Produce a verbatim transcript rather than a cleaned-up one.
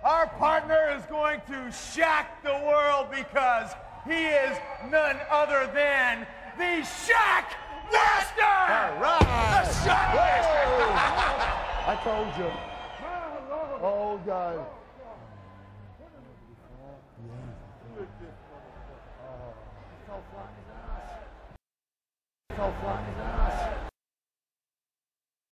Our partner is going to shack the world because he is none other than the Shack Master! All right! The Shack Master! I told you. Oh, God. So fly. So fly.